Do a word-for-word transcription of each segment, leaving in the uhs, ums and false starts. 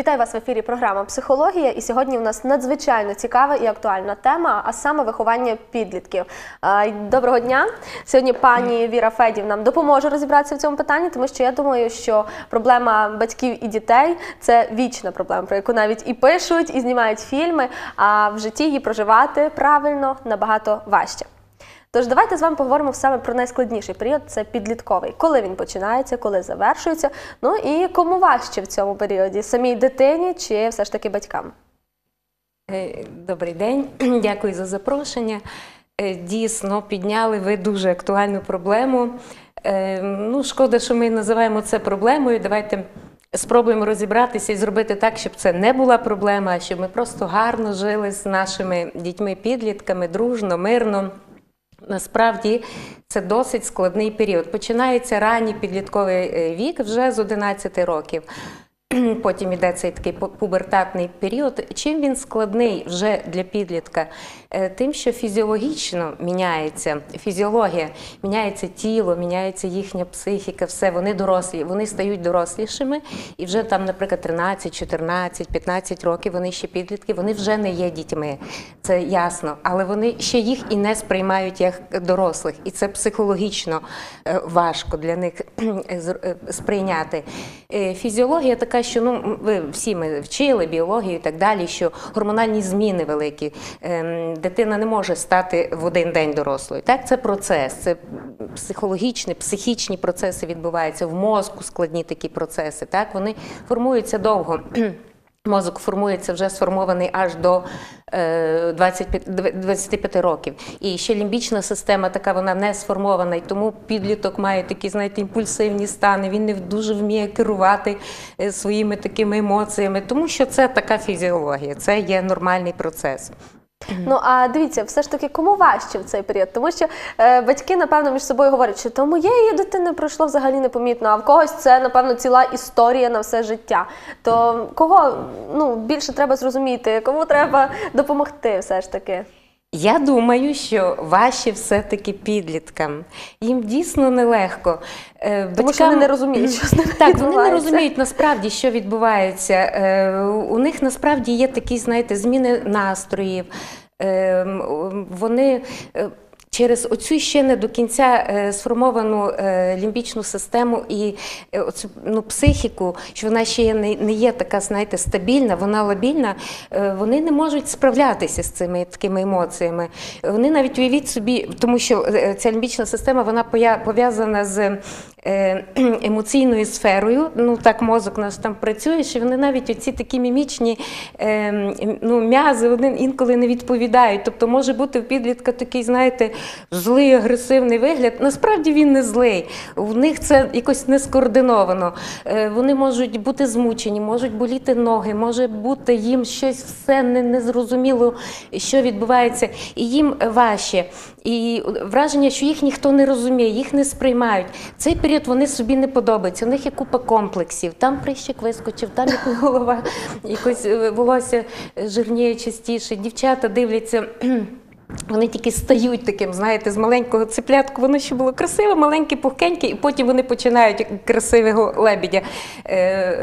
Вітаю вас в ефірі програма «Психологія». І сьогодні у нас надзвичайно цікава і актуальна тема, а саме виховання підлітків. Доброго дня! Сьогодні пані Віра Федів нам допоможе розібратися в цьому питанні, тому що я думаю, що проблема батьків і дітей – це вічна проблема, про яку навіть і пишуть, і знімають фільми, а в житті її проживати правильно набагато важче. Тож давайте з вами поговоримо саме про найскладніший період – це підлітковий. Коли він починається, коли завершується, ну і кому важче в цьому періоді – самій дитині чи все ж таки батькам? Добрий день, дякую за запрошення. Дійсно, підняли ви дуже актуальну проблему. Ну, шкода, що ми називаємо це проблемою. Давайте спробуємо розібратися і зробити так, щоб це не була проблема, а щоб ми просто гарно жили з нашими дітьми-підлітками, дружно, мирно. Насправді, це досить складний період. Починається ранній підлітковий вік вже з одинадцяти років. Потім йде цей такий пубертатний період. Чим він складний вже для підлітка? Тим, що фізіологічно міняється, фізіологія, міняється тіло, міняється їхня психіка, все, вони дорослі, вони стають дорослішими, і вже там, наприклад, тринадцять, чотирнадцять, п'ятнадцять років, вони ще підлітки, вони вже не є дітьми, це ясно, але вони ще їх і не сприймають як дорослих, і це психологічно важко для них сприйняти. Фізіологія така, що, ну, ви всі ми вчили біологію і так далі, що гормональні зміни великі. Дитина не може стати в один день дорослою. Так, це процес, це психологічні, психічні процеси відбуваються, в мозку складні такі процеси. Так, вони формуються довго. Мозок формується вже сформований аж до двадцяти п'яти років. І ще лімбічна система така, вона не сформована, і тому підліток має такі, знаєте, імпульсивні стани, він не дуже вміє керувати своїми такими емоціями, тому що це така фізіологія, це є нормальний процес. Ну, а дивіться, все ж таки, кому важче в цей період? Тому що е, батьки, напевно, між собою говорять, що то моєї дитини пройшло взагалі непомітно, а в когось це, напевно, ціла історія на все життя. То кого, ну, більше треба зрозуміти, кому треба допомогти все ж таки? Я думаю, що важче все-таки підліткам. Їм дійсно нелегко. Тому Батькам... що вони не розуміють, що з ними Так, відбувається. вони не розуміють насправді, що відбувається. У них насправді є такі, знаєте, зміни настроїв. Вони... Через оцю ще не до кінця е, сформовану е, лімбічну систему і е, оцю, ну, психіку, що вона ще не, не є така, знаєте, стабільна, вона лабільна, е, вони не можуть справлятися з цими такими емоціями. Вони навіть, уявіть собі, тому що ця лімбічна система, вона пов'язана з е, емоційною сферою, ну так мозок наш там працює, що вони навіть оці такі мімічні е, ну, м'язи, вони інколи не відповідають. Тобто може бути у підлітка такий, знаєте, злий, агресивний вигляд. Насправді він не злий. У них це якось не скоординовано. Вони можуть бути змучені, можуть боліти ноги, може бути їм щось все незрозуміло, що відбувається. І їм важче. І враження, що їх ніхто не розуміє, їх не сприймають. Цей період вони собі не подобаються. У них є купа комплексів. Там прищик вискочив, там якась голова, якось волосся жирніє частіше. Дівчата дивляться... Вони тільки стають таким, знаєте, з маленького цеплятку, воно ще було красиве, маленьке, пухкеньке, і потім вони починають, як красивого лебедя, е,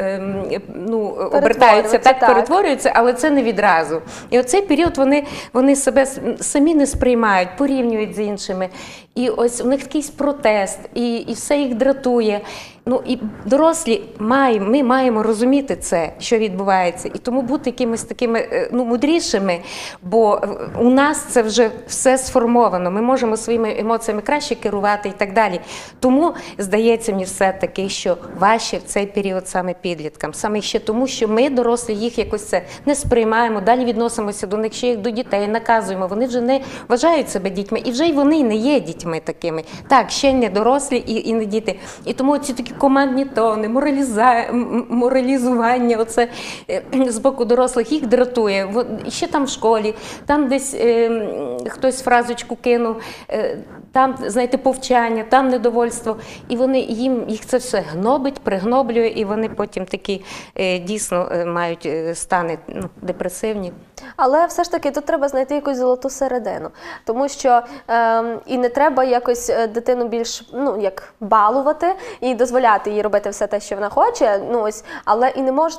е, ну, обертаються, так, так, перетворюються, але це не відразу. І оцей період вони, вони себе самі не сприймають, порівнюють з іншими. І ось у них якийсь протест, і, і все їх дратує. Ну, і дорослі, маємо, ми маємо розуміти це, що відбувається, і тому бути якимись такими, ну, мудрішими, бо у нас це вже все сформовано, ми можемо своїми емоціями краще керувати і так далі. Тому, здається мені все-таки, що важче в цей період саме підліткам. Саме ще тому, що ми, дорослі, їх якось це не сприймаємо, далі відносимося до них, ще як до дітей, наказуємо, вони вже не вважають себе дітьми, і вже й вони не є дітьми такими. Так, ще не дорослі і, і не діти. І тому ці такі командні тони, мораліза... моралізування, оце з боку дорослих їх дратує. Ще там в школі, там десь е, хтось фразочку кинув, е, там, знаєте, повчання, там недовольство. І вони, їм, їх це все гнобить, пригноблює, і вони потім такі е, дійсно мають стани, ну, депресивні. Але все ж таки тут треба знайти якусь золоту середину, тому що е, і не треба якось дитину більш, ну, як балувати і дозволяти їй робити все те, що вона хоче, ну, ось, але і не можна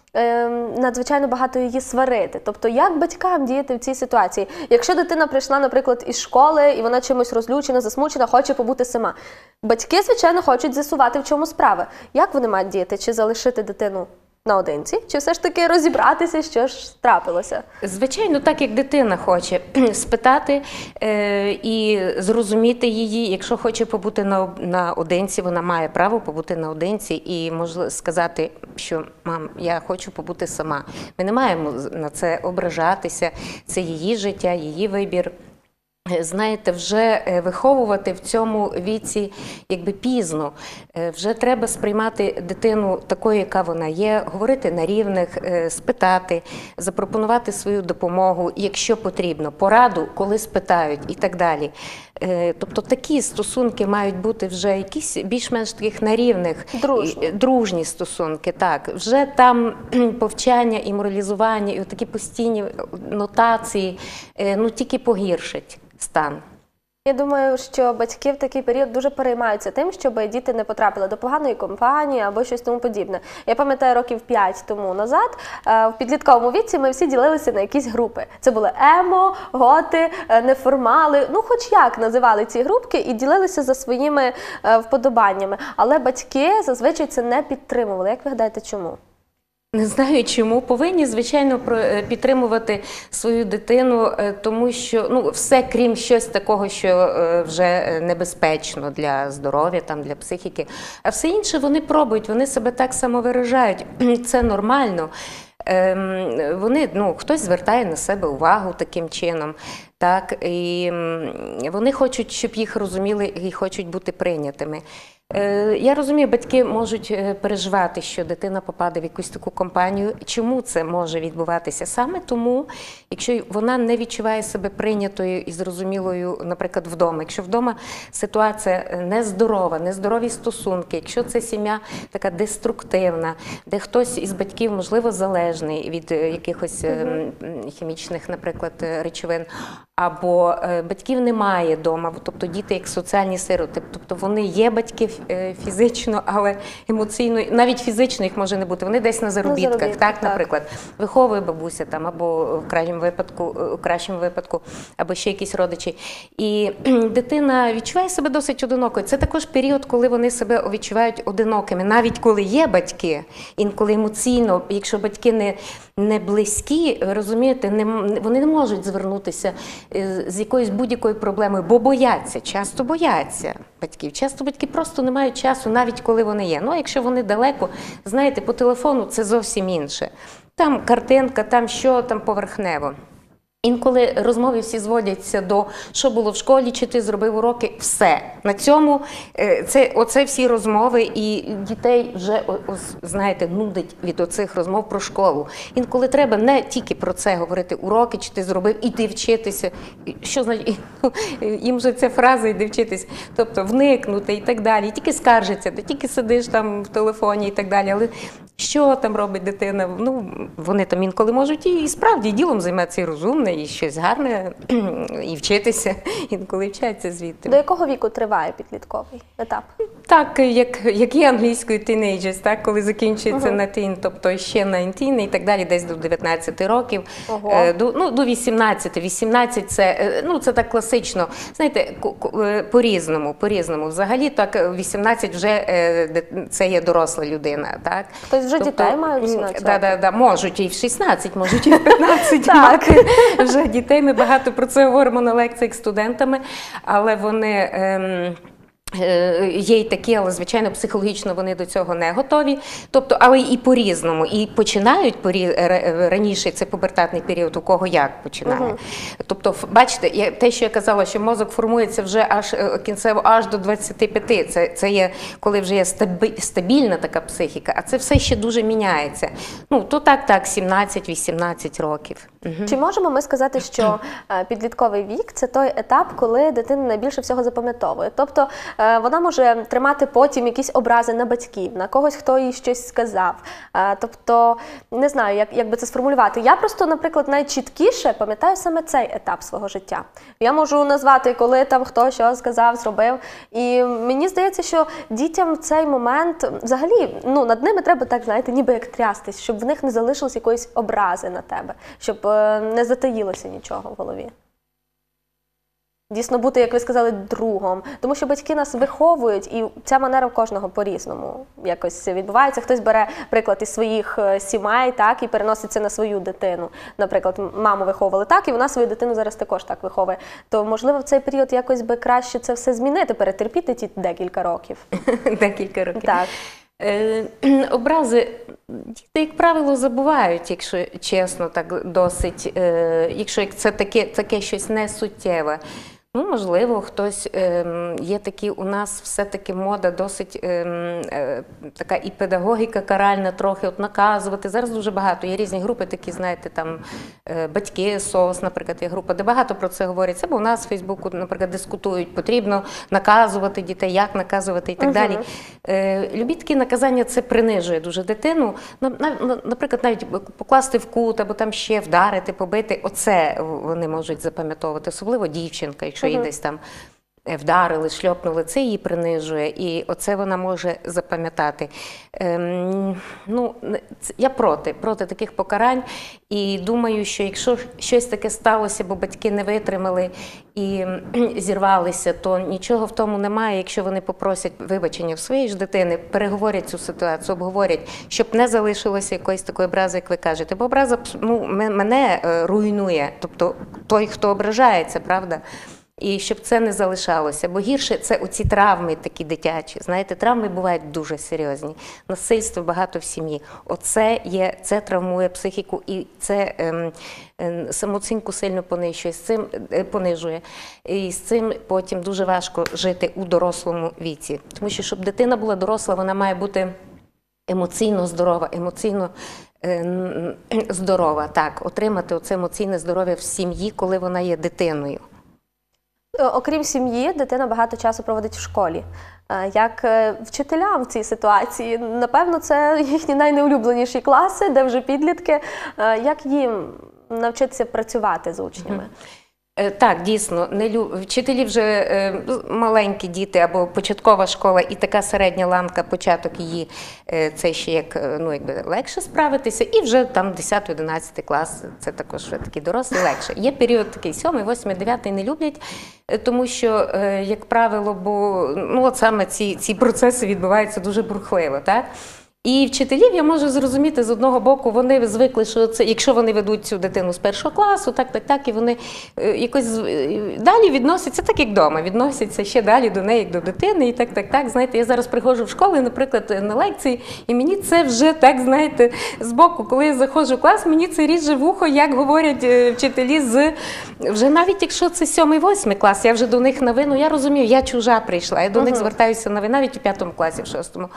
е, надзвичайно багато її сварити. Тобто, як батькам діяти в цій ситуації? Якщо дитина прийшла, наприклад, із школи, і вона чимось розлючена, засмучена, хоче побути сама. Батьки, звичайно, хочуть з'ясувати, в чому справа. Як вони мають діяти? Чи залишити дитину наодинці, чи все ж таки розібратися, що ж трапилося? Звичайно, так як дитина хоче спитати е, і зрозуміти її. Якщо хоче побути на, наодинці, вона має право побути наодинці і може сказати, що мам, я хочу побути сама. Ми не маємо на це ображатися, це її життя, її вибір. Знаєте, вже виховувати в цьому віці якби пізно. Вже треба сприймати дитину такою, яка вона є, говорити на рівних, спитати, запропонувати свою допомогу, якщо потрібно, пораду, коли спитають і так далі. Тобто такі стосунки мають бути вже якісь більш-менш таких на рівних, дружні. дружні стосунки. Так. Вже там повчання і моралізування, і такі постійні нотації, ну тільки погіршать стан. Я думаю, що батьки в такий період дуже переймаються тим, щоб діти не потрапили до поганої компанії або щось тому подібне. Я пам'ятаю, років п'ять тому назад в підлітковому віці ми всі ділилися на якісь групи. Це були емо, готи, неформали, ну хоч як називали ці групки і ділилися за своїми вподобаннями. Але батьки зазвичай це не підтримували. Як ви гадаєте, чому? Не знаю чому. Повинні, звичайно, підтримувати свою дитину, тому що ну, все, крім щось такого, що вже небезпечно для здоров'я, там, для психіки. А все інше вони пробують, вони себе так само виражають. Це нормально. Вони, ну, хтось звертає на себе увагу таким чином, так, і вони хочуть, щоб їх розуміли і хочуть бути прийнятими. Я розумію, батьки можуть переживати, що дитина попаде в якусь таку компанію. Чому це може відбуватися? Саме тому, якщо вона не відчуває себе прийнятою і зрозумілою, наприклад, вдома. Якщо вдома ситуація нездорова, нездорові стосунки, якщо це сім'я така деструктивна, де хтось із батьків, можливо, залежний від якихось угу. хімічних, наприклад, речовин, або батьків немає вдома, тобто діти як соціальні сироти, тобто вони є батьки фізично, але емоційно, навіть фізично їх може не бути, вони десь на заробітках, на заробітках, так, так, наприклад, виховує бабуся там, або в крайньому випадку, у кращому випадку, або ще якісь родичі. І дитина відчуває себе досить одинокою. Це також період, коли вони себе відчувають одинокими, навіть коли є батьки, інколи емоційно, якщо батьки не, не близькі, розумієте, не, вони не можуть звернутися з якоюсь будь-якою проблемою, бо бояться, часто бояться батьків. Часто батьки просто не мають часу, навіть коли вони є. Ну, а якщо вони далеко, знаєте, по телефону це зовсім інше. Там картинка, там що, там поверхнево. Інколи розмови всі зводяться до, що було в школі, чи ти зробив уроки, все. На цьому, це, оце всі розмови, і дітей вже, знаєте, нудить від оцих розмов про школу. Інколи треба не тільки про це говорити, уроки, чи ти зробив, іди вчитися. Що значить, їм же ця фраза «іди вчитись», тобто вникнути і так далі. І тільки скаржиться, ти тільки сидиш там в телефоні і так далі. Але що там робить дитина? Ну, вони там інколи можуть і, і справді ділом займатися і розумне, і щось гарне, і вчитися, інколи вчаться звідти. До якого віку триває підлітковий етап? Так, як, як є англійською teenagers, так, коли закінчується uh-huh. на teen, тобто ще дев'ятнадцять і так далі, десь до дев'ятнадцяти років, uh-huh. до, ну, до вісімнадцяти. вісімнадцять це, ну, це так класично, знаєте, по-різному, по-різному. Взагалі, так, вісімнадцять вже це є доросла людина, так. Тобто вже тобто, дітей мають вісімнадцять да, да, да, можуть і в шістнадцять, можуть і в п'ятнадцять мати вже дітей. Ми багато про це говоримо на лекціях з студентами, але вони... Ем, є й такі, але, звичайно, психологічно вони до цього не готові. Тобто, але і по-різному. І починають порі... раніше, це пубертатний період, у кого як починає. Угу. Тобто, бачите, те, що я казала, що мозок формується вже аж кінцево аж до двадцяти п'яти. Це, це є, коли вже є стабільна така психіка, а це все ще дуже міняється. Ну, то так, так, сімнадцять-вісімнадцять років. Угу. Чи можемо ми сказати, що підлітковий вік – це той етап, коли дитина найбільше всього запам'ятовує? Тобто, е, вона може тримати потім якісь образи на батьків, на когось, хто їй щось сказав. Е, тобто, не знаю, як, як би це сформулювати. Я просто, наприклад, найчіткіше пам'ятаю саме цей етап свого життя. Я можу назвати, коли там хто що сказав, зробив. І мені здається, що дітям в цей момент, взагалі, ну, над ними треба так, знаєте, ніби як трястись, щоб в них не залишилось якоїсь образи на тебе, щоб е, не затаїлося нічого в голові. Дійсно бути, як ви сказали, другом. Тому що батьки нас виховують, і ця манера в кожного по-різному якось відбувається. Хтось бере приклад із своїх сімей, так, і переноситься на свою дитину. Наприклад, маму виховували так, і вона свою дитину зараз також так виховує. То, можливо, в цей період якось би краще це все змінити, перетерпіти ті декілька років. Декілька років. Так. Е, образи діти, як правило, забувають, якщо чесно, так досить, е, якщо це таке, таке щось несуттєве. Ну, можливо, хтось, е, є такі, у нас все-таки мода досить е, е, така і педагогіка каральна трохи, от наказувати. Зараз дуже багато, є різні групи такі, знаєте, там е, батьки, СОС, наприклад, є група, де багато про це говориться, бо у нас в Фейсбуку, наприклад, дискутують, потрібно наказувати дітей, як наказувати і так Угу. далі. Е, любі такі наказання, це принижує дуже дитину. Наприклад, навіть покласти в кут, або там ще вдарити, побити, оце вони можуть запам'ятовувати, особливо дівчинка, якщо її десь там вдарили, шльопнули, це її принижує, і оце вона може запам'ятати. Ем, ну, я проти, проти таких покарань, і думаю, що якщо щось таке сталося, бо батьки не витримали і зірвалися, то нічого в тому немає, якщо вони попросять вибачення в своєї ж дитини, переговорять цю ситуацію, обговорять, щоб не залишилося якоїсь такої образи, як ви кажете. Бо образа, ну, мене руйнує, тобто той, хто ображається, правда? І щоб це не залишалося, бо гірше це оці травми такі дитячі. Знаєте, травми бувають дуже серйозні. Насильство багато в сім'ї. Оце є, це травмує психіку і це ем, ем, самооцінку сильно понижує, з цим, е, понижує. І з цим потім дуже важко жити у дорослому віці. Тому що, щоб дитина була доросла, вона має бути емоційно здорова, емоційно е, здорова. Так, отримати оце емоційне здоров'я в сім'ї, коли вона є дитиною. Окрім сім'ї, дитина багато часу проводить в школі. Як вчителям в цій ситуації? Напевно, це їхні найнеулюбленіші класи, де вже підлітки. Як їм навчитися працювати з учнями? Так, дійсно, не лю... вчителі вже е, маленькі діти або початкова школа і така середня ланка, початок її, е, це ще як, ну, якби легше справитися, і вже там десятий-одинадцятий клас, це також такий дорослий легше. Є період такий сьомий, восьмий, дев'ятий не люблять, тому що, е, як правило, бо ну, от саме ці, ці процеси відбуваються дуже бурхливо, так? І вчителів я можу зрозуміти, з одного боку, вони звикли, що це, якщо вони ведуть цю дитину з першого класу, так, так, так, і вони якось далі відносяться, так як вдома, відносяться ще далі до неї, як до дитини, і так, так, так. Знаєте, я зараз приходжу в школу, наприклад, на лекції, і мені це вже, так, знаєте, з боку, коли я заходжу в клас, мені це ріже вухо, як говорять вчителі з, вже навіть якщо це сьомий-восьмий клас, я вже до них на ви, ну я розумію, я чужа прийшла, я до них звертаюся на ви, навіть у п'ятому класі, в шостому.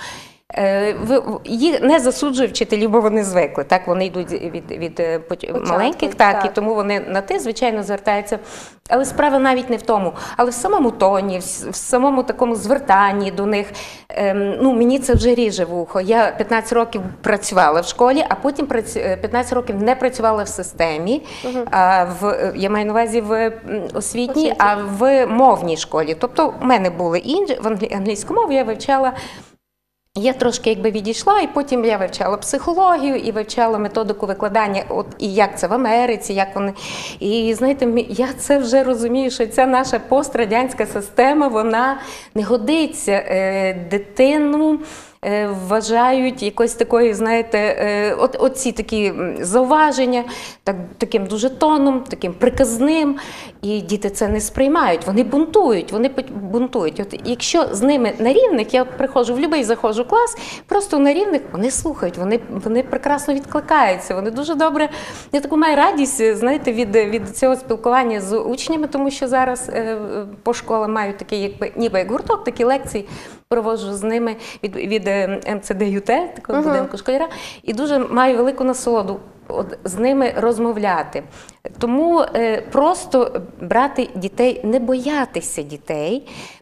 Їх не засуджує вчителів, бо вони звикли, так, вони йдуть від, від Початку, маленьких, так, так, і тому вони на ти, звичайно, звертаються. Але справа навіть не в тому, але в самому тоні, в самому такому звертанні до них, ем, ну, мені це вже ріже вухо. Я п'ятнадцять років працювала в школі, а потім п'ятнадцять років не працювала в системі, угу. а в, я маю на увазі в освітній, а в мовній школі. Тобто в мене були інші, в англійську мову я вивчала. Я трошки якби відійшла, і потім я вивчала психологію і вивчала методику викладання, от і як це в Америці, як вони. І знаєте, я це вже розумію, що ця наша пострадянська система, вона не годиться е, дитину. Вважають якось такої, знаєте, от, оці такі зауваження, так, таким дуже тоном, таким приказним, і діти це не сприймають, вони бунтують, вони бунтують. От якщо з ними на рівних, я приходжу в будь-який заходжу клас, просто на рівних, вони слухають, вони, вони прекрасно відкликаються, вони дуже добре, я таку маю радість, знаєте, від, від цього спілкування з учнями, тому що зараз е, по школам мають такий, якби, ніби як гурток, такі лекції, проводжу з ними від, від ем це де ю те, такого uh-huh. будинку школяра, і дуже маю велику насолоду от, з ними розмовляти. Тому е, просто брати дітей, не боятися дітей,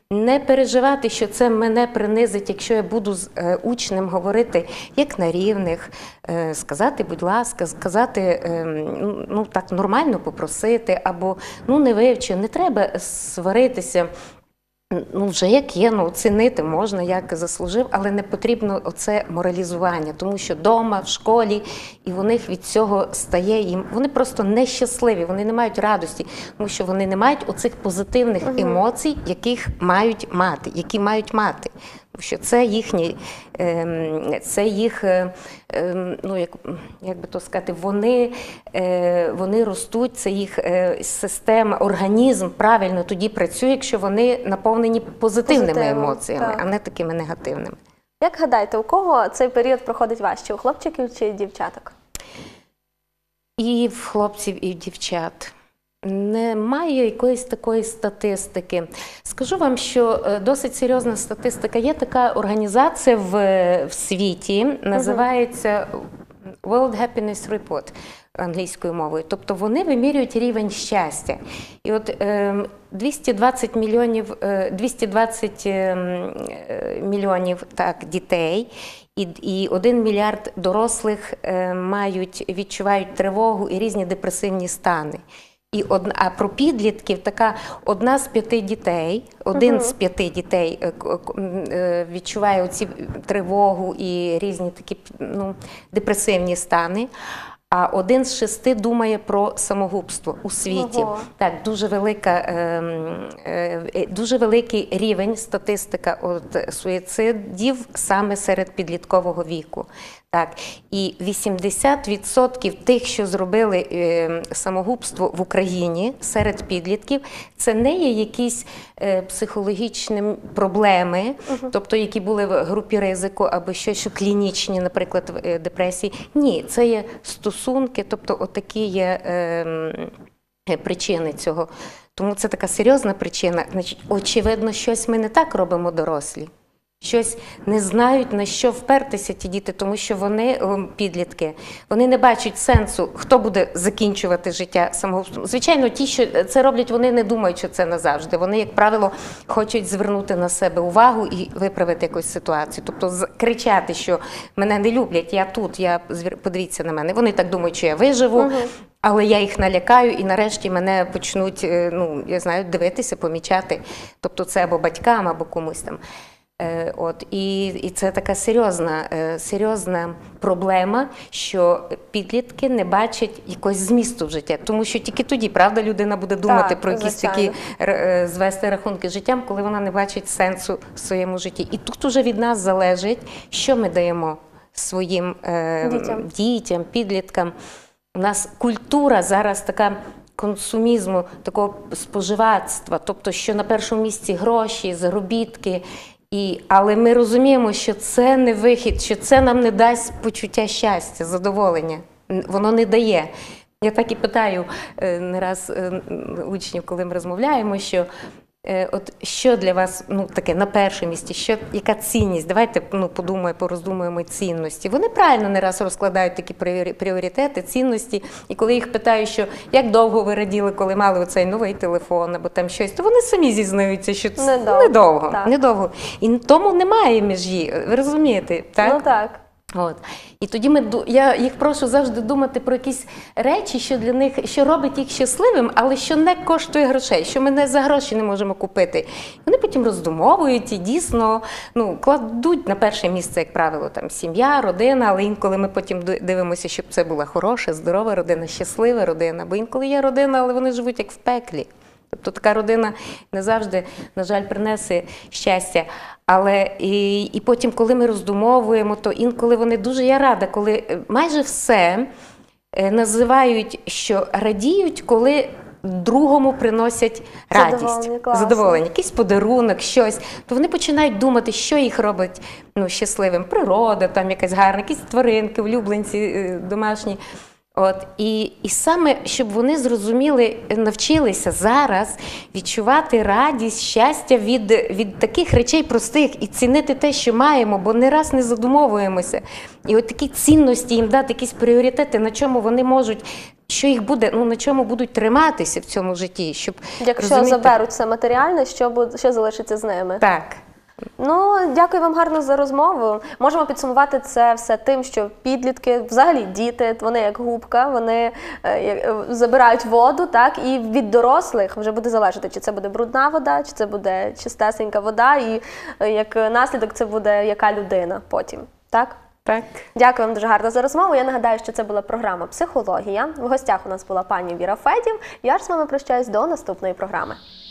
Не переживати, що це мене принизить, якщо я буду з е, учнем говорити як на рівних, е, сказати, будь ласка, сказати, е, ну так нормально попросити, або ну не вивчи, не треба сваритися. Ну, вже як є, ну, оцінити можна, як заслужив, але не потрібно оце моралізування, тому що вдома, в школі, і у них від цього стає їм, вони просто нещасливі, вони не мають радості, тому що вони не мають оцих позитивних емоцій, яких мають мати, які мають мати. Тому що це їхні, це їх, ну, як, як би то сказати, вони, вони ростуть, це їх система, організм правильно тоді працює, якщо вони наповнені позитивними Позитивом, емоціями, так. а не такими негативними. Як гадаєте, у кого цей період проходить важче, у хлопчиків чи дівчаток? І в хлопців, і в дівчат. Немає якоїсь такої статистики. Скажу вам, що досить серйозна статистика. Є така організація в, в світі, називається World Happiness Report англійською мовою. Тобто вони вимірюють рівень щастя. І от двісті двадцять мільйонів, двісті двадцять мільйонів так, дітей і, і один мільярд дорослих мають, відчувають тривогу і різні депресивні стани. І од... А про підлітків така одна з п'яти дітей, один uh-huh. з п'яти дітей відчуває оці тривогу і різні такі, ну, депресивні стани, а один з шести думає про самогубство у світі. Ого. Так, дуже велика, е, дуже великий рівень статистика от суїцидів саме серед підліткового віку. Так, і вісімдесят відсотків тих, що зробили е, самогубство в Україні серед підлітків, це не є якісь е, психологічні проблеми, угу. тобто які були в групі ризику або щось, що клінічні, наприклад, депресії. Ні, це є стосунки, тобто отакі є е, причини цього. Тому це така серйозна причина. Значить, очевидно, щось ми не так робимо дорослі. Щось не знають, на що впертися ті діти, тому що вони, підлітки, вони не бачать сенсу, хто буде закінчувати життя самогубством. Звичайно, ті, що це роблять, вони не думають, що це назавжди. Вони, як правило, хочуть звернути на себе увагу і виправити якусь ситуацію. Тобто кричати, що мене не люблять, я тут, я подивіться на мене. Вони так думають, що я виживу. Угу. Але я їх налякаю і нарешті мене почнуть, ну, я знаю, дивитися, помічати. Тобто це або батькам, або комусь там. От, і, і це така серйозна, серйозна проблема, що підлітки не бачать якогось змісту в життя. Тому що тільки тоді, правда, людина буде думати так, про якісь звичайно. такі, звести рахунки з життям, коли вона не бачить сенсу в своєму житті. І тут уже від нас залежить, що ми даємо своїм е, дітям. дітям, підліткам. У нас культура зараз така консумізму, такого споживацтва, тобто, що на першому місці гроші, заробітки. І, але ми розуміємо, що це не вихід, що це нам не дасть почуття щастя, задоволення. Воно не дає. Я так і питаю не раз учнів, коли ми розмовляємо, що от що для вас, ну, таке на першому місці, що, яка цінність? Давайте, ну, подумаємо, пороздумуємо цінності. Вони правильно не раз розкладають такі пріоритети, цінності. І коли їх питаю, що як довго ви раділи, коли мали оцей новий телефон або там щось, то вони самі зізнаються, що це недовго. недовго, недовго. І тому немає межі, ви розумієте, так? Ну так. От. І тоді ми, я їх прошу завжди думати про якісь речі, що для них, що робить їх щасливим, але що не коштує грошей, що ми не за гроші не можемо купити. Вони потім роздумовують і дійсно, ну, кладуть на перше місце, як правило, там сім'я, родина, але інколи ми потім дивимося, щоб це була хороша, здорова родина, щаслива родина, бо інколи є родина, але вони живуть як в пеклі. Тобто така родина не завжди, на жаль, принесе щастя. Але і, і потім, коли ми роздумовуємо, то інколи вони дуже, я рада, коли майже все називають, що радіють, коли другому приносять радість, задоволення, задоволення, якийсь подарунок, щось. То вони починають думати, що їх робить, ну, щасливим. Природа, там якась гарна, якісь тваринки, улюбленці домашні. От, і, і саме, щоб вони зрозуміли, навчилися зараз відчувати радість, щастя від, від таких речей простих і цінити те, що маємо, бо не раз не задумовуємося. І от такі цінності їм дати, якісь пріоритети, на чому вони можуть що їх буде, ну на чому будуть триматися в цьому житті, щоб Якщо розуміти- заберуть все матеріальне, що, буде, що залишиться з ними? Так. Ну, дякую вам гарно за розмову. Можемо підсумувати це все тим, що підлітки, взагалі діти, вони як губка, вони е, як- е, забирають воду, так, і від дорослих вже буде залежати, чи це буде брудна вода, чи це буде чистесенька вода, і е, як наслідок це буде яка людина потім, так? Так. Дякую вам дуже гарно за розмову. Я нагадаю, що це була програма «Психологія». В гостях у нас була пані Віра Федів. Я ж з вами прощаюсь до наступної програми.